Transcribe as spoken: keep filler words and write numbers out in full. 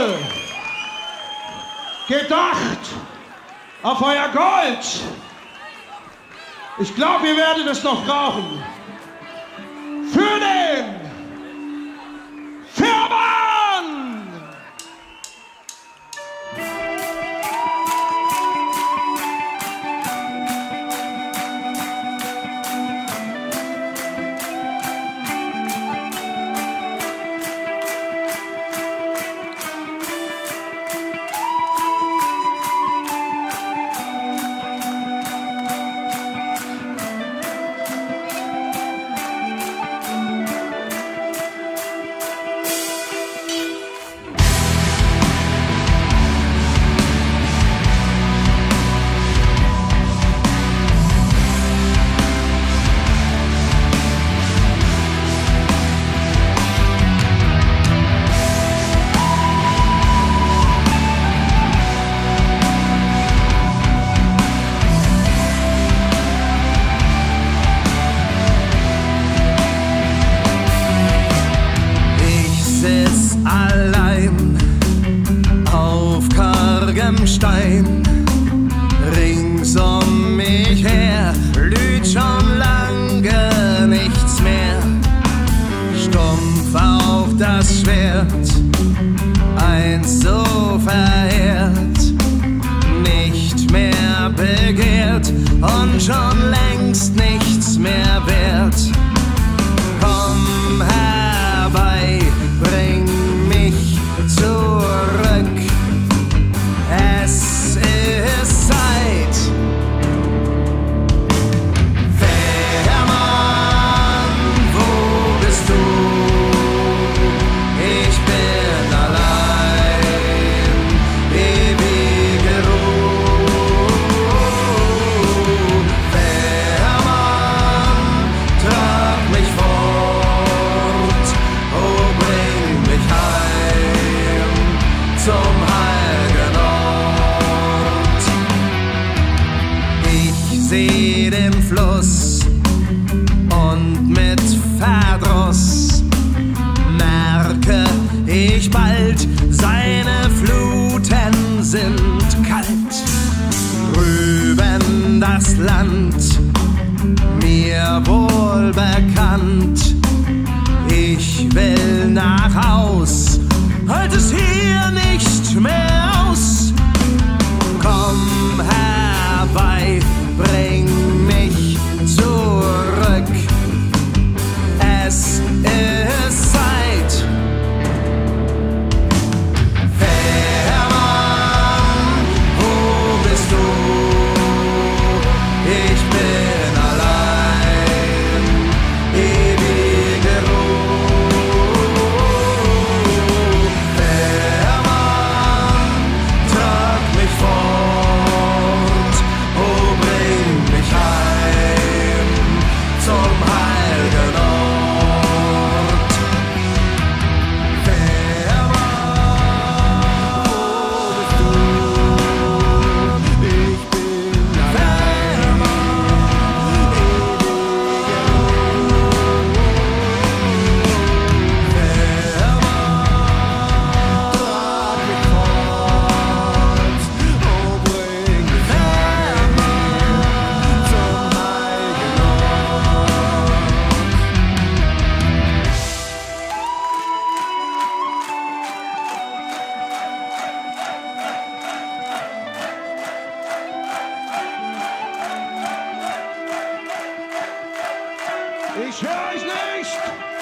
Leute, gedacht auf euer Gold. Ich glaube, ihr werdet es noch brauchen. Für den Fährmann! Stein. Rings um mich her blüht schon lange nichts mehr. Stumpf auch das Schwert, einst so verehrt, nicht mehr begehrt und schon längst nichts mehr wert. Komm herbei, bring mich zurück. Es ist Zeit. Fährmann, wo bist du? Ich bin allein, ewige Ruhe. Fährmann, trag mich fort, oh, bring mich heim zum heiligen Ort. Ich seh den Fluss und mit Verdruss merke ich bald, seine Fluten sind kalt. Drüben das Land, mir wohl bekannt. Ich will nach Haus, halt es hier nicht mehr aus. Komm herbei, bring mich zurück. Es ist Zeit. Fährmann, wo bist du? Ich bin allein, ewige Ruhe. Fährmann, trag mich fort, oh, bring mich heim zum heiligen Ort. Fährmann, wo bist du? Ich bin Fährmann, ewige Ruhe. Fährmann, trag mich fort, oh, bring mich heim zum heiligen Ort. Ich höre euch nicht!